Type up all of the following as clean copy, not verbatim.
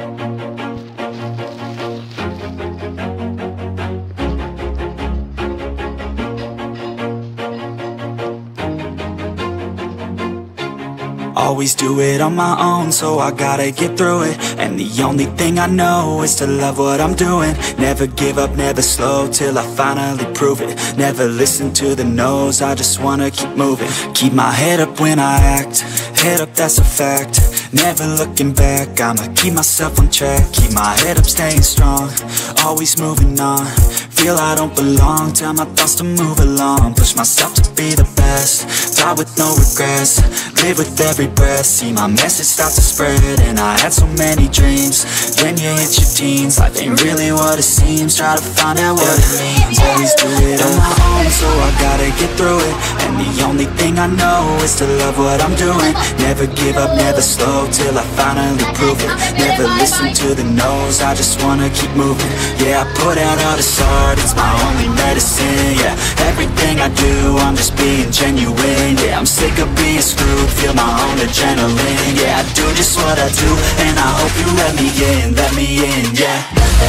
Always do it on my own, so I gotta get through it. And the only thing I know is to love what I'm doing. Never give up, never slow, till I finally prove it. Never listen to the no's, I just wanna keep moving. Keep my head up when I act, head up, that's a fact. Never looking back, I'ma keep myself on track. Keep my head up, staying strong, always moving on. Feel I don't belong, tell my thoughts to move along. Push myself to be the best, die with no regrets. Live with every breath, see my message start to spread. And I had so many dreams, then you hit your teens. Life ain't really what it seems, try to find out what it means. Always do it on my own, so I gotta get through it. And the only thing I know is to love what I'm doing. Never give up, never slow, till I finally prove it. Never listen to the no's, I just wanna keep moving. Yeah, I put out all this art, it's my only medicine. Yeah, everything I do, I'm just being genuine. Yeah, I'm sick of being screwed, feel my own adrenaline. Yeah, I do just what I do, and I hope you let me in, yeah.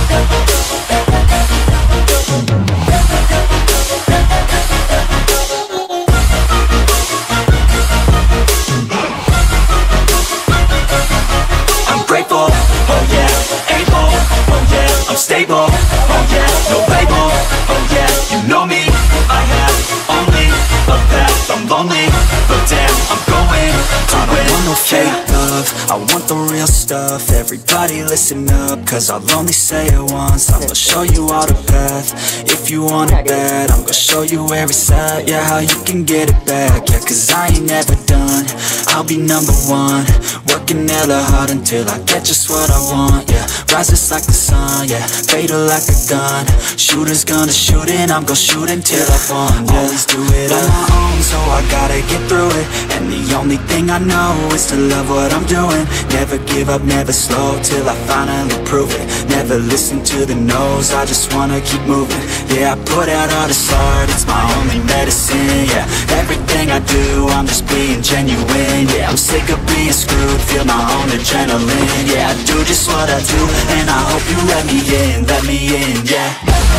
I'm grateful, oh yeah, able, oh yeah, I'm stable, oh yeah, no label, oh yeah, you know me, I have only a path, I'm lonely, but damn, I'm going to win. I don't want no fake love, I want the real stuff. Everybody listen up, cause I'll only say it once. I'm gonna show you all the path, if you want it bad. I'm gonna show you every side, yeah, how you can get it back. Yeah, cause I ain't never done, I'll be number one. Working hella hard until I get just what I want, yeah. Rises like the sun, yeah, fatal like a gun. Shooter's gonna shoot and I'm gonna shoot until I won, yeah. Always do it on my own, so I gotta get through it. And the only thing I know is to love what I'm doing. Never give up, never slow, till I finally prove it. Never listen to the no's, I just wanna keep moving. Yeah, I put out all this art, it's my only medicine. Yeah, everything I do, I'm just being genuine. Yeah, I'm sick of being screwed, feel my own adrenaline. Yeah, I do just what I do, and I hope you let me in, yeah.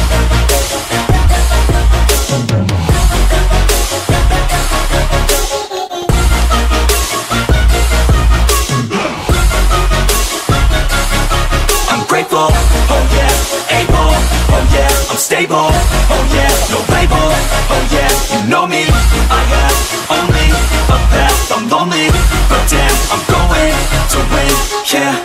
I'm grateful, oh yeah, able, oh yeah, I'm stable, oh yeah, no label, oh yeah, you know me, I have only a path, I'm lonely, but damn, I'm going to win, yeah.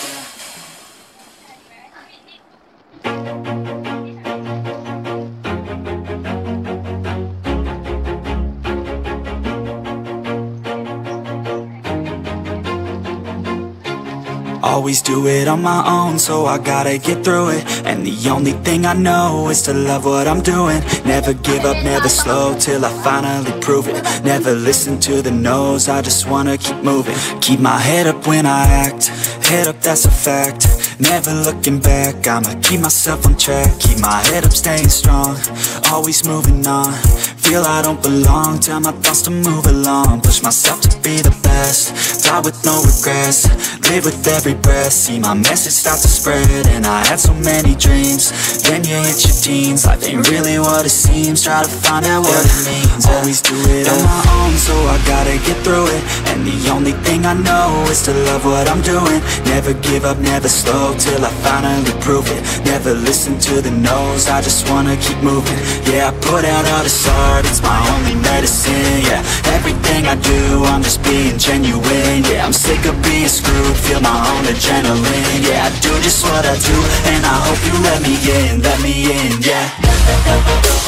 Always do it on my own, so I gotta get through it. And the only thing I know is to love what I'm doing. Never give up, never slow, till I finally prove it. Never listen to the no's, I just wanna keep moving. Keep my head up when I act, head up, that's a fact. Never looking back, I'ma keep myself on track. Keep my head up, staying strong, always moving on. Feel I don't belong, tell my thoughts to move along. Push myself to be the best, die with no regrets. Live with every breath, see my message start to spread. And I had so many dreams, then you hit your teens. Life ain't really what it seems, try to find out what it means. Always do it on my own, so I gotta get through it. And the only thing I know is to love what I'm doing. Never give up, never slow, till I finally prove it. Never listen to the no's, I just wanna keep moving. Yeah, I put out all this art, it's my only medicine. Yeah, everything I do, I'm just being genuine. Yeah, I'm sick of being screwed, feel my own adrenaline. Yeah, I do just what I do, and I hope you let me in, yeah.